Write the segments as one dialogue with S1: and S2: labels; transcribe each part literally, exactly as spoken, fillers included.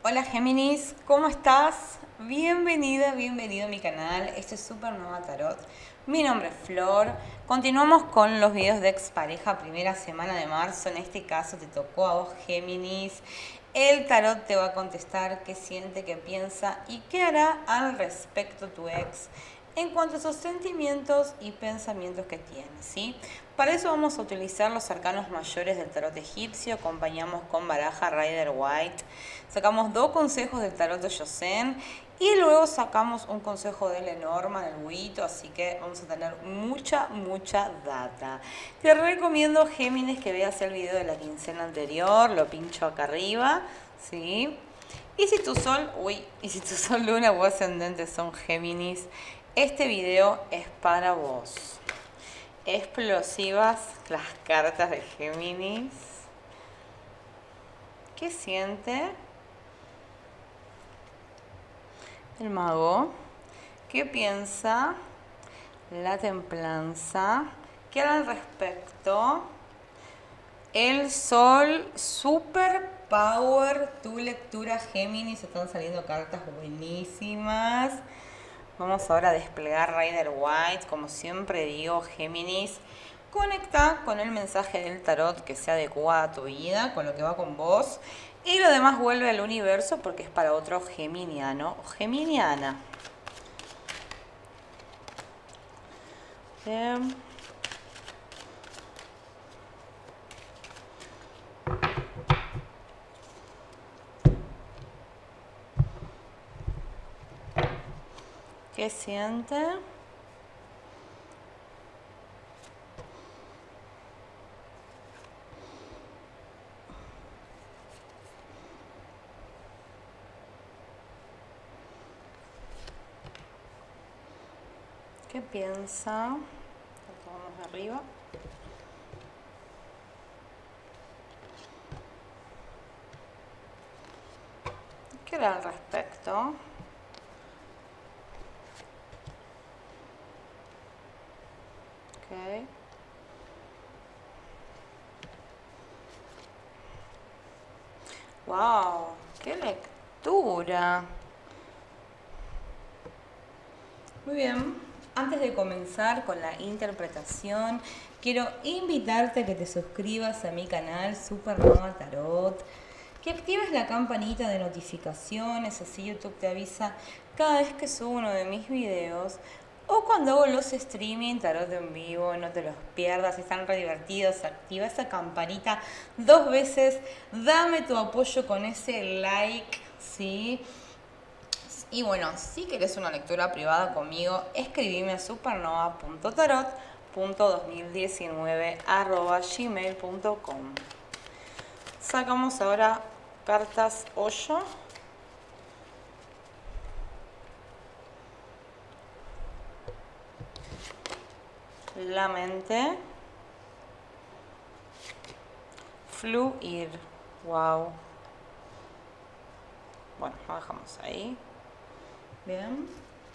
S1: Hola Géminis, ¿cómo estás? Bienvenida, bienvenido a mi canal. Esto es Supernova Tarot. Mi nombre es Flor. Continuamos con los videos de expareja, primera semana de marzo. En este caso te tocó a vos, Géminis. El tarot te va a contestar qué siente, qué piensa y qué hará al respecto tu ex en cuanto a sus sentimientos y pensamientos que tiene, ¿sí? Para eso vamos a utilizar los arcanos mayores del tarot egipcio, acompañamos con baraja Rider White, sacamos dos consejos del tarot de Joseon y luego sacamos un consejo de Lenormand, el Huito, así que vamos a tener mucha, mucha data. Te recomiendo, Géminis, que veas el video de la quincena anterior, lo pincho acá arriba, ¿sí? Y si tu sol, uy, y si tu sol, luna o ascendente son Géminis, este video es para vos. Explosivas las cartas de Géminis. ¿Qué siente el mago? ¿Qué piensa la templanza? ¿Qué hará al respecto? El sol, super power, tu lectura Géminis. Están saliendo cartas buenísimas. Vamos ahora a desplegar Rider White. Como siempre digo, Géminis, conecta con el mensaje del tarot que se adecua a tu vida, con lo que va con vos. Y lo demás vuelve al universo porque es para otro geminiano o geminiana. Bien. ¿Qué siente? ¿Qué piensa? Lo tomamos de arriba. ¿Qué era al respecto? Okay. Wow, qué lectura. Muy bien, antes de comenzar con la interpretación, quiero invitarte a que te suscribas a mi canal Supernova Tarot, que actives la campanita de notificaciones, así YouTube te avisa cada vez que subo uno de mis videos o cuando hago los streaming, tarot en vivo, no te los pierdas, están re divertidos. Activa esa campanita dos veces, dame tu apoyo con ese like, ¿sí? Y bueno, si querés una lectura privada conmigo, escribime a supernova punto tarot punto dos mil diecinueve arroba gmail punto com. Sacamos ahora cartas hoyo. La mente. Fluir. Wow. Bueno, lo dejamos ahí. Bien.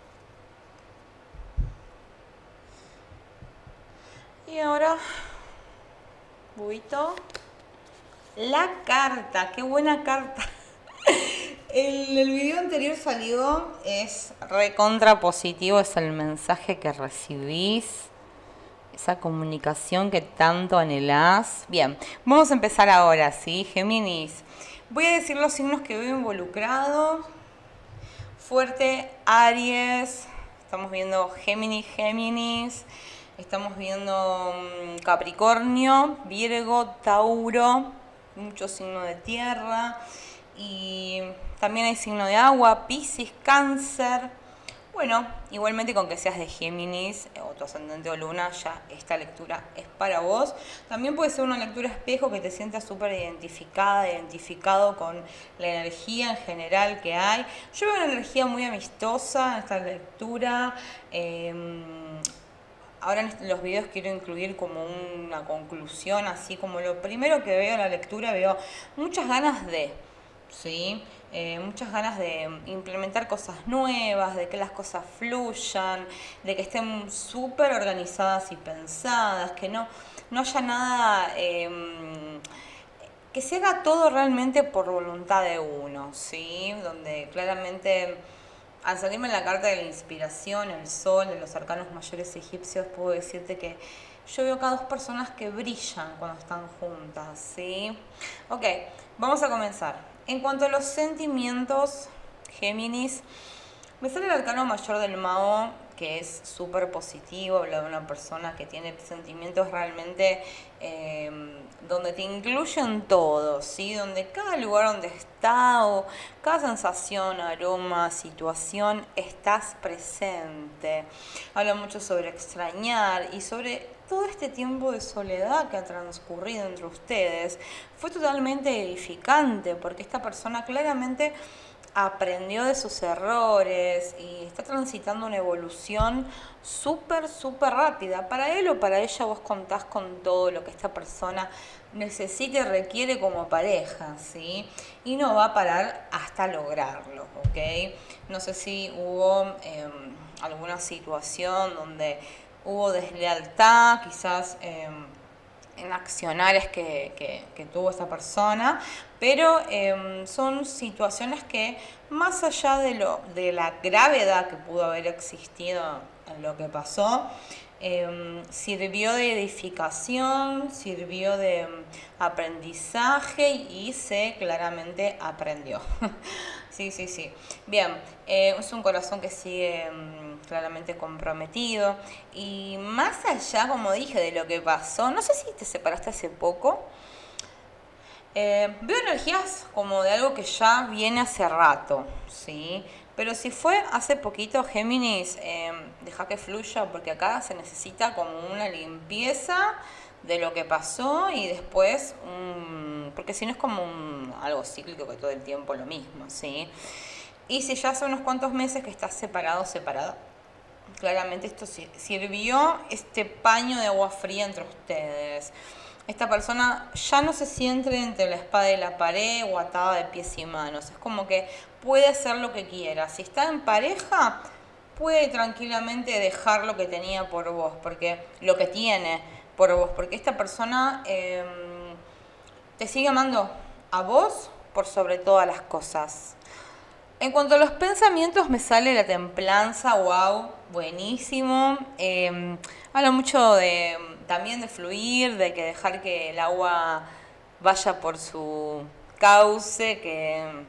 S1: Y ahora, buito. La carta, qué buena carta. El, el video anterior salió, es recontra positivo, es el mensaje que recibís, esa comunicación que tanto anhelás. Bien, vamos a empezar ahora, ¿sí? Géminis. Voy a decir los signos que veo involucrados. Fuerte, Aries. Estamos viendo Géminis, Géminis. Estamos viendo Capricornio, Virgo, Tauro. Mucho signo de tierra. Y también hay signo de agua, Piscis, Cáncer. Bueno, igualmente con que seas de Géminis o tu ascendente o luna, ya esta lectura es para vos. También puede ser una lectura espejo que te sientas súper identificada, identificado con la energía en general que hay. Yo veo una energía muy amistosa en esta lectura. Eh, ahora en los videos quiero incluir como una conclusión, así como lo primero que veo en la lectura, veo muchas ganas de, ¿sí? Eh, muchas ganas de implementar cosas nuevas, de que las cosas fluyan, de que estén súper organizadas y pensadas, que no, no haya nada eh, que se haga todo realmente por voluntad de uno, ¿sí? Donde claramente, al salirme la carta de la inspiración, el sol, de los arcanos mayores egipcios, puedo decirte que yo veo acá dos personas que brillan cuando están juntas, ¿sí? Ok, vamos a comenzar. En cuanto a los sentimientos, Géminis, me sale el arcano mayor del mago, que es súper positivo, habla de una persona que tiene sentimientos realmente eh, donde te incluyen todo, ¿sí? Donde cada lugar donde está o cada sensación, aroma, situación, estás presente. Habla mucho sobre extrañar y sobre todo este tiempo de soledad que ha transcurrido entre ustedes. Fue totalmente edificante porque esta persona claramente aprendió de sus errores y está transitando una evolución súper, súper rápida. Para él o para ella vos contás con todo lo que esta persona necesita y requiere como pareja, ¿sí? Y no va a parar hasta lograrlo, ¿ok? No sé si hubo eh, alguna situación donde hubo deslealtad, quizás Eh, en accionarios que, que, que tuvo esta persona, pero eh, son situaciones que más allá de, lo, de la gravedad que pudo haber existido en lo que pasó, eh, sirvió de edificación, sirvió de aprendizaje y se claramente aprendió. Sí, sí, sí. Bien, eh, es un corazón que sigue um, claramente comprometido. Y más allá, como dije, de lo que pasó, no sé si te separaste hace poco, eh, veo energías como de algo que ya viene hace rato, ¿sí? Pero si fue hace poquito, Géminis, eh, deja que fluya, porque acá se necesita como una limpieza de lo que pasó y después, um, porque si no es como un, algo cíclico que todo el tiempo lo mismo, ¿sí? Y si ya hace unos cuantos meses que estás separado o separada, claramente esto sirvió este paño de agua fría entre ustedes. Esta persona ya no se siente entre la espada y la pared o atada de pies y manos. Es como que puede hacer lo que quiera. Si está en pareja, puede tranquilamente dejar lo que tenía por vos, porque lo que tiene por vos, porque esta persona eh, te sigue amando a vos por sobre todas las cosas. En cuanto a los pensamientos, me sale la templanza, wow, buenísimo. Eh, habla mucho de también de fluir, de que dejar que el agua vaya por su cauce, que,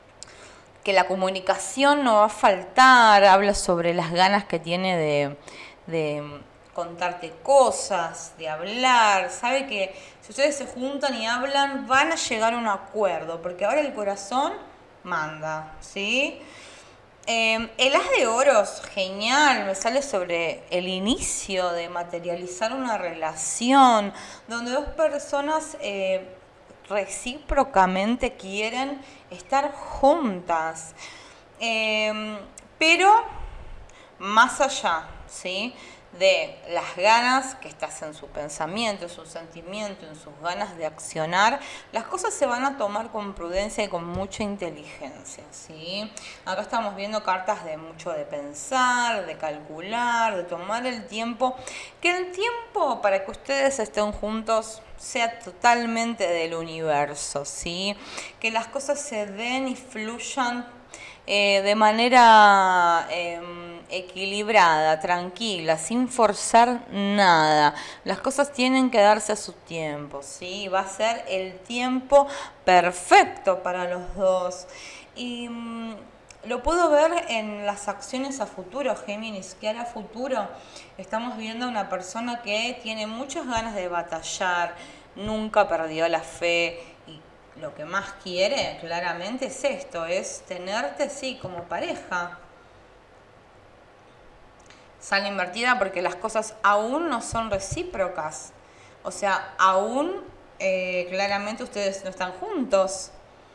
S1: que la comunicación no va a faltar. Habla sobre las ganas que tiene de, de contarte cosas, de hablar. Sabe que si ustedes se juntan y hablan, van a llegar a un acuerdo, porque ahora el corazón manda, ¿sí? Eh, el as de oros, genial, me sale sobre el inicio de materializar una relación donde dos personas eh, recíprocamente quieren estar juntas, eh, pero más allá, ¿sí?, de las ganas que estás en su pensamiento, en su sentimiento, en sus ganas de accionar, las cosas se van a tomar con prudencia y con mucha inteligencia, ¿sí? Acá estamos viendo cartas de mucho de pensar, de calcular, de tomar el tiempo, que el tiempo para que ustedes estén juntos sea totalmente del universo, ¿sí? Que las cosas se den y fluyan eh, de manera eh, equilibrada, tranquila, sin forzar nada. Las cosas tienen que darse a su tiempo, ¿sí? Va a ser el tiempo perfecto para los dos. Y mmm, lo puedo ver en las acciones a futuro, Géminis, que a futuro estamos viendo a una persona que tiene muchas ganas de batallar, nunca perdió la fe y lo que más quiere claramente es esto, es tenerte, sí, como pareja. Sale invertida porque las cosas aún no son recíprocas. O sea, aún eh, claramente ustedes no están juntos.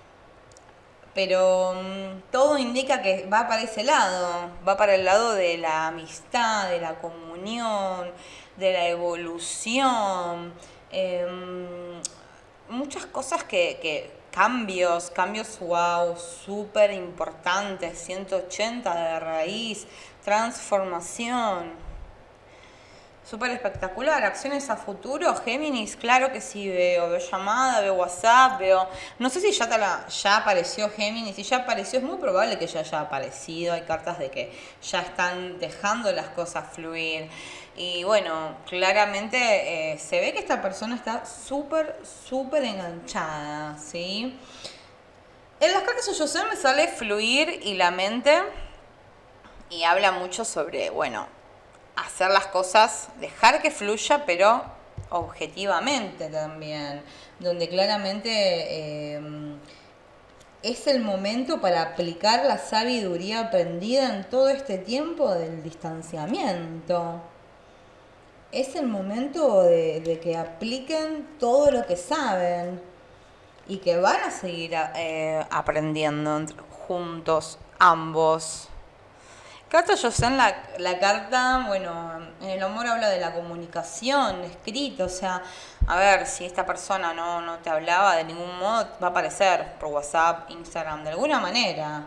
S1: Pero mmm, todo indica que va para ese lado, va para el lado de la amistad, de la comunión, de la evolución. Eh, muchas cosas que, que cambios, cambios wow, súper importantes, ciento ochenta de raíz, transformación. súper espectacular. Acciones a futuro, Géminis, claro que sí veo. Veo llamada, veo WhatsApp, veo... No sé si ya, te la, ya apareció Géminis. Si ya apareció, es muy probable que ya haya aparecido. Hay cartas de que ya están dejando las cosas fluir. Y bueno, claramente eh, se ve que esta persona está súper, súper enganchada, ¿sí? En las cartas Oyosén me sale fluir y la mente. Y habla mucho sobre, bueno, hacer las cosas, dejar que fluya, pero objetivamente también. Donde claramente eh, es el momento para aplicar la sabiduría aprendida en todo este tiempo del distanciamiento. Es el momento de, de que apliquen todo lo que saben y que van a seguir eh, aprendiendo juntos, ambos. Carta Oyosén, la, la carta, bueno, en el amor habla de la comunicación, escrito, o sea, a ver, si esta persona no, no te hablaba de ningún modo, va a aparecer por WhatsApp, Instagram, de alguna manera,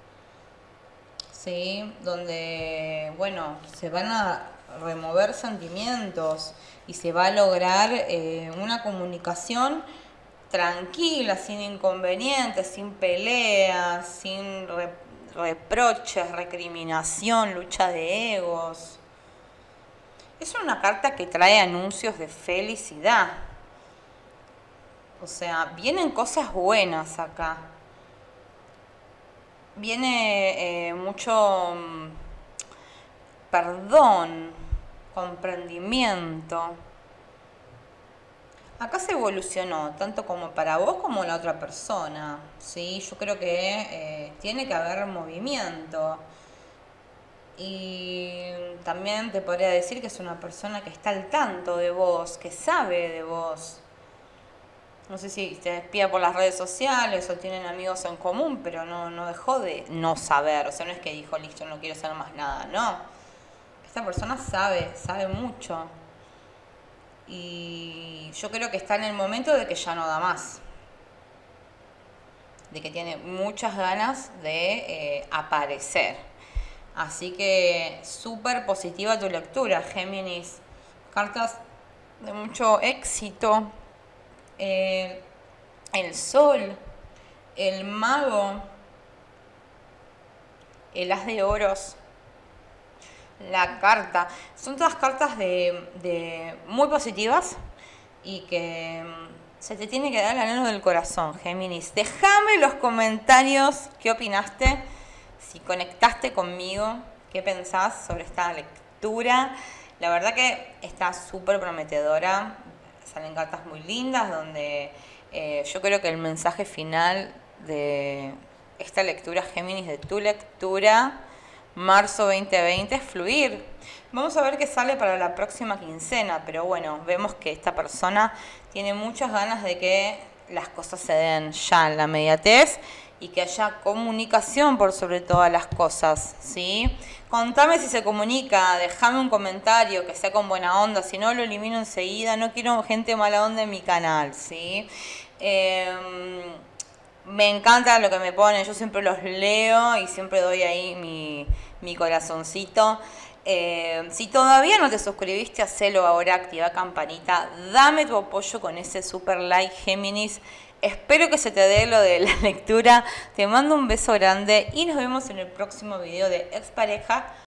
S1: ¿sí? Donde, bueno, se van a remover sentimientos y se va a lograr eh, una comunicación tranquila, sin inconvenientes, sin peleas, sin re, reproches, recriminación, lucha de egos. Es una carta que trae anuncios de felicidad. O sea, vienen cosas buenas acá. Viene eh, mucho um, perdón, comprendimiento. Acá se evolucionó, tanto como para vos como la otra persona, ¿sí? Yo creo que eh, tiene que haber movimiento. Y también te podría decir que es una persona que está al tanto de vos, que sabe de vos. No sé si te espía por las redes sociales o tienen amigos en común, pero no, no dejó de no saber. O sea, no es que dijo, listo, no quiero saber más nada, no. Esta persona sabe, sabe mucho. Y yo creo que está en el momento de que ya no da más. De que tiene muchas ganas de eh, aparecer. Así que súper positiva tu lectura, Géminis. Cartas de mucho éxito. Eh, el sol, el mago, el as de oros. La carta. Son todas cartas de, de muy positivas y que se te tiene que dar el anhelo del corazón, Géminis. Déjame en los comentarios qué opinaste, si conectaste conmigo, qué pensás sobre esta lectura. La verdad que está súper prometedora. Salen cartas muy lindas donde eh, yo creo que el mensaje final de esta lectura, Géminis, de tu lectura marzo veinte veinte, es fluir. Vamos a ver qué sale para la próxima quincena, pero bueno, vemos que esta persona tiene muchas ganas de que las cosas se den ya en la inmediatez y que haya comunicación por sobre todas las cosas, ¿sí? Contame si se comunica, déjame un comentario que sea con buena onda, si no lo elimino enseguida, no quiero gente mala onda en mi canal, ¿sí? Eh, me encanta lo que me ponen, yo siempre los leo y siempre doy ahí mi, mi corazoncito. Eh, si todavía no te suscribiste, hacelo ahora, activa campanita, dame tu apoyo con ese super like, Géminis. Espero que se te dé lo de la lectura, te mando un beso grande y nos vemos en el próximo video de Expareja